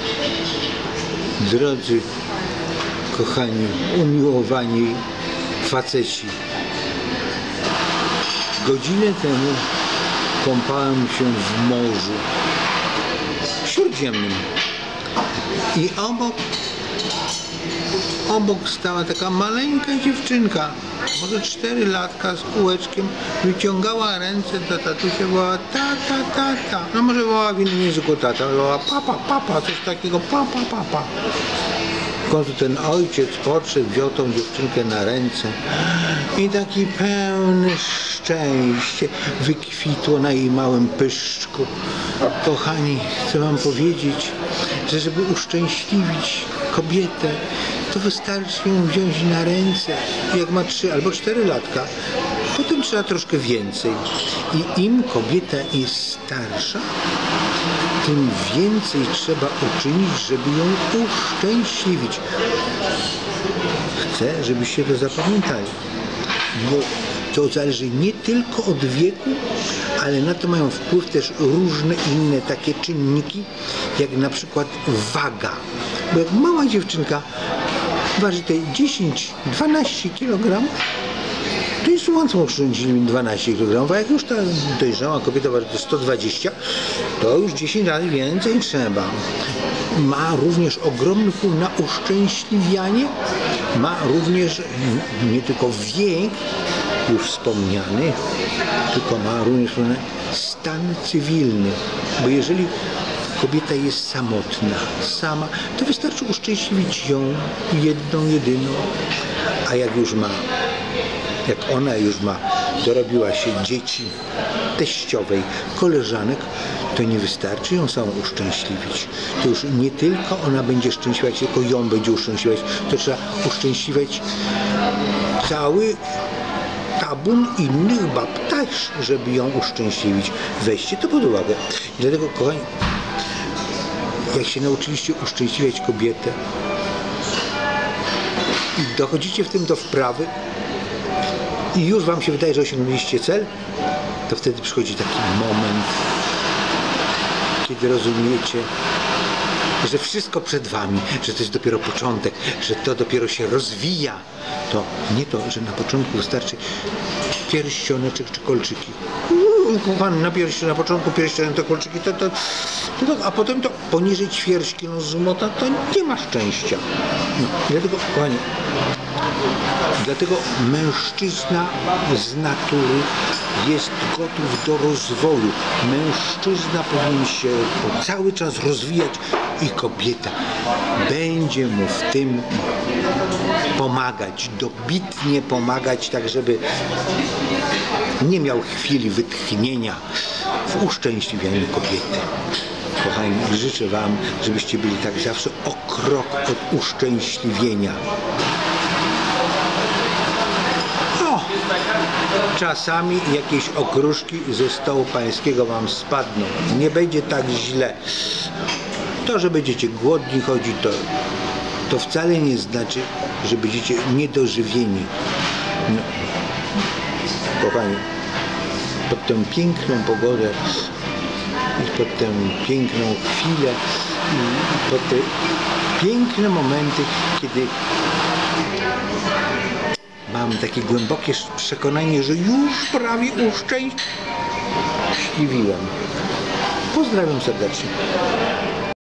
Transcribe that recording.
Drodzy, kochani, umiłowani faceci, godzinę temu kąpałem się w morzu śródziemnym i obok stała taka maleńka dziewczynka, może 4 latka z kółeczkiem, wyciągała ręce do tatusia, wołała tata, no może wołała w innym języku tata, wołała papa, coś takiego, papa. W końcu ten ojciec podszedł, wziął tą dziewczynkę na ręce i taki pełny szczęście wykwitło na jej małym pyszczku. Kochani, chcę wam powiedzieć, że żeby uszczęśliwić kobietę, to wystarczy ją wziąć na ręce, jak ma 3 albo 4 latka. Potem trzeba troszkę więcej. I im kobieta jest starsza, tym więcej trzeba uczynić, żeby ją uszczęśliwić. Chcę, żebyście to zapamiętali, bo to zależy nie tylko od wieku, ale na to mają wpływ też różne inne takie czynniki, jak na przykład waga. Bo jak mała dziewczynka waży te 10-12 kg, to jest łatwo oszczędzić 12 kg, a jak już ta dojrzała kobieta waży 120, to już 10 razy więcej trzeba. Ma również ogromny wpływ na uszczęśliwianie, ma również nie tylko wiek już wspomniany, tylko ma również stan cywilny, bo jeżeli kobieta jest samotna, sama, to wystarczy uszczęśliwić ją jedną, jedyną, a jak ona już ma, dorobiła się dzieci, teściowej, koleżanek, to nie wystarczy ją samą uszczęśliwić. To już nie tylko ona będzie szczęśliwać, tylko ją będzie uszczęśliwać. To trzeba uszczęśliwiać cały tabun innych bab też, żeby ją uszczęśliwić. Weźcie to pod uwagę. I dlatego, kochani, jak się nauczyliście uszczęśliwiać kobietę i dochodzicie w tym do wprawy i już wam się wydaje, że osiągnęliście cel, to wtedy przychodzi taki moment, kiedy rozumiecie, że wszystko przed wami, że to jest dopiero początek, że to dopiero się rozwija. To nie to, że na początku wystarczy pierścioneczek czy kolczyki. Kochany, na początku pierścionek to kolczyki, a potem to poniżej ćwierćki złota, to nie ma szczęścia. No, dlatego, kochani, mężczyzna z natury jest gotów do rozwoju. Mężczyzna powinien się cały czas rozwijać i kobieta będzie mu w tym pomagać, dobitnie pomagać, tak żeby nie miał chwili wytchnienia w uszczęśliwianiu kobiety. Kochani, życzę wam, żebyście byli tak zawsze o krok od uszczęśliwienia. Czasami jakieś okruszki ze stołu pańskiego wam spadną. Nie będzie tak źle. To, że będziecie głodni chodzić, to wcale nie znaczy, że będziecie niedożywieni. No. Kochani, pod tę piękną pogodę i pod tę piękną chwilę i pod te piękne momenty, kiedy mam takie głębokie przekonanie, że już prawie uszczęśliwiłem. Pozdrawiam serdecznie.